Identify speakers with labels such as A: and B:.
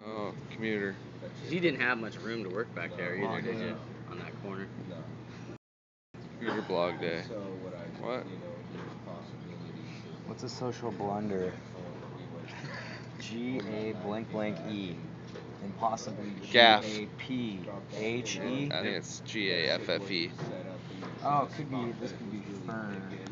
A: Oh, commuter.
B: You didn't have much room to work back there either, did you? On that corner.
A: Commuter blog day. What?
C: What's a social blunder? G-A blank blank E. And possibly
A: Gaff.
C: G-A-P-H-E.
A: I think it's G-A-F-F-E.
C: Oh, it could be, this could be fern.